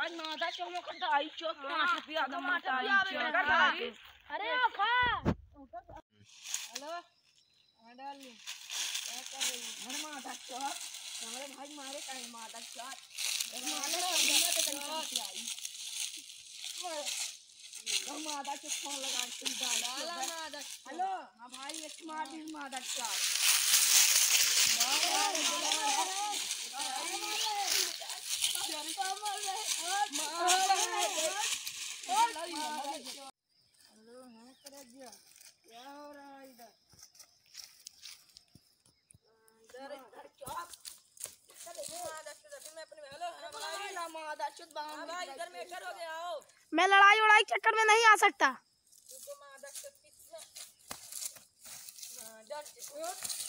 भाई माता चोमो करता आई चो 5 रुपया दम माता आई चो अरे ओ खा हेलो डाल ली क्या कर रही है घर माता चो हमारे भाई मारे कहीं माता चो माता चो फोन लगा के डाला हेलो हां भाई एक मार माता चो क्या हो रहा है इधर मैं लड़ाई उड़ाई के चक्कर में नहीं आ सकता।